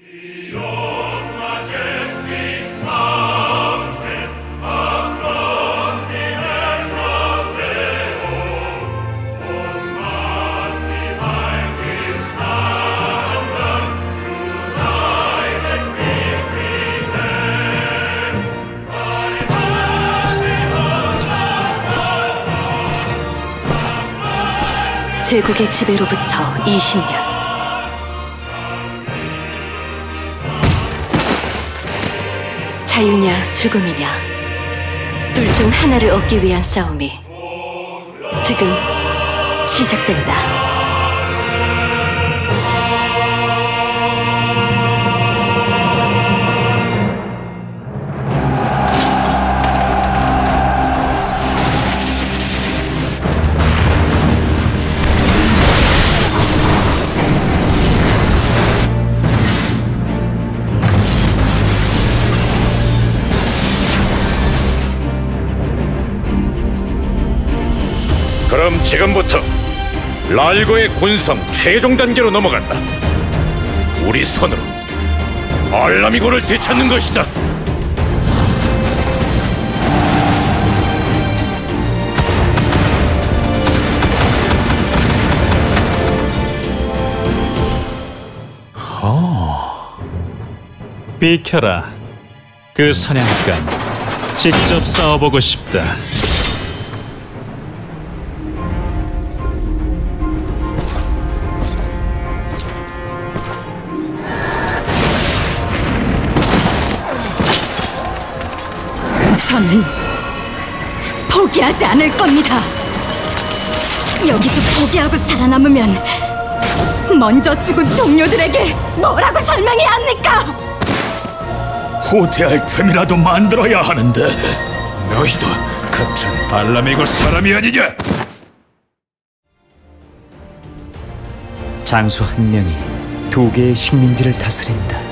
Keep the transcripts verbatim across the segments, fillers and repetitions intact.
제국의 지배로부터 이십 년. 자유냐 죽음이냐, 둘 중 하나를 얻기 위한 싸움이 지금 시작된다. 그럼 지금부터 랄고의 군성 최종 단계로 넘어간다. 우리 손으로 알라미고를 되찾는 것이다. 어, 비켜라. 그 사냥감 직접 싸워보고 싶다. 저는 포기하지 않을 겁니다. 여기서 포기하고 살아남으면 먼저 죽은 동료들에게 뭐라고 설명해야 합니까? 후퇴할 틈이라도 만들어야 하는데 너희도 같은 알라미고 사람이 아니냐? 장수 한 명이 두 개의 식민지를 다스린다.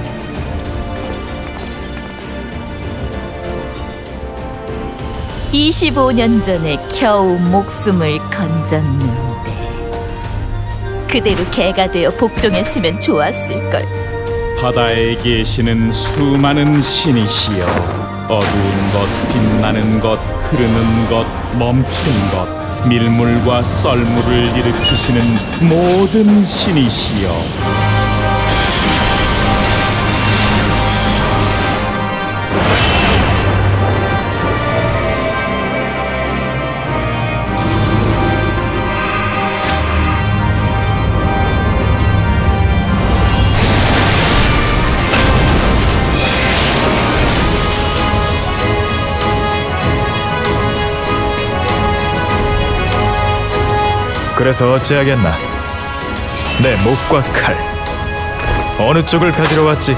이십오 년 전에 겨우 목숨을 건졌는데 그대로 개가 되어 복종했으면 좋았을걸. 바다에 계시는 수많은 신이시여, 어두운 것, 빛나는 것, 흐르는 것, 멈춘 것, 밀물과 썰물을 일으키시는 모든 신이시여, 그래서 어찌하겠나? 내 목과 칼, 어느 쪽을 가지러 왔지?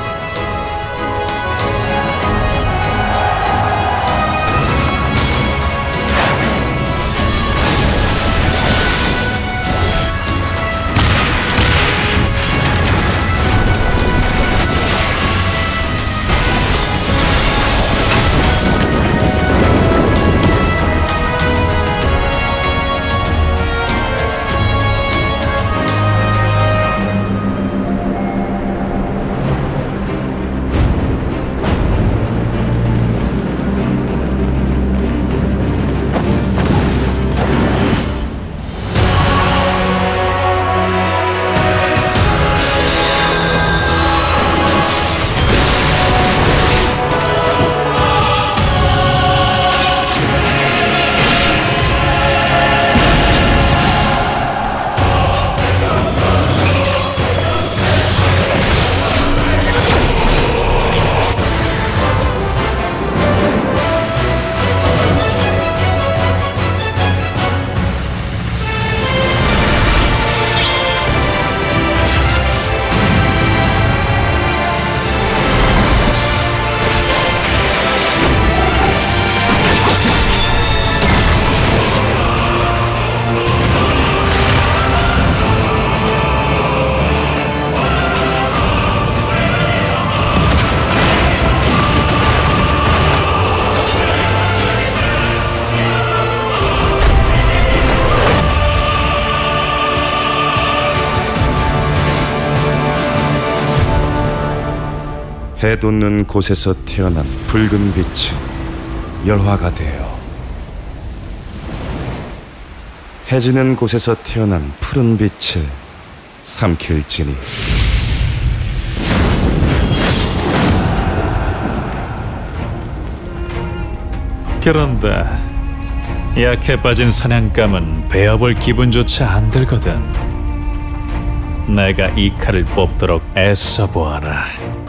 해 돋는 곳에서 태어난 붉은 빛은 열화가 되어 해 지는 곳에서 태어난 푸른 빛을 삼킬지니. 그런데 약해 빠진 사냥감은 베어볼 기분조차 안 들거든. 내가 이 칼을 뽑도록 애써 보아라.